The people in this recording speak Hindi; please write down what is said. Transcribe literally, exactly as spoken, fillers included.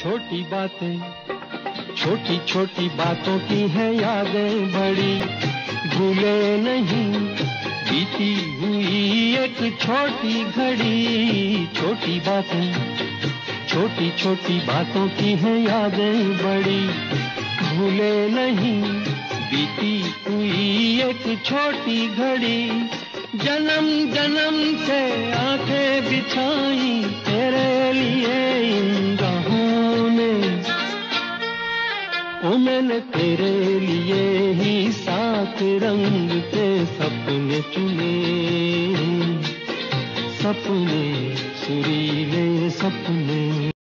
छोटी बातें, छोटी छोटी बातों की है यादें बड़ी, भूले नहीं बीती हुई एक छोटी घड़ी। छोटी बातें, छोटी छोटी बातों की है यादें बड़ी, भूले नहीं बीती हुई एक छोटी घड़ी। जन्म जन्म से आंखें बिछाई तेरे लिए इन राहों में, ओ मैंने तेरे लिए ही सात रंग के सपने चुने, सपने सुरीले सपने।